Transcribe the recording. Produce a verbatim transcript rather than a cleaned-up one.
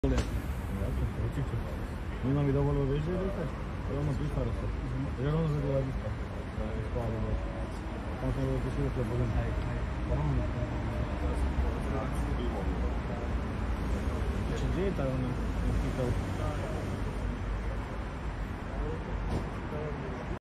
Nu mi-am dat valori de asta? Eu mă duc fără să. Eu nu zic la asta. Spală. Am să vă duc să vă hai. Ce deta una?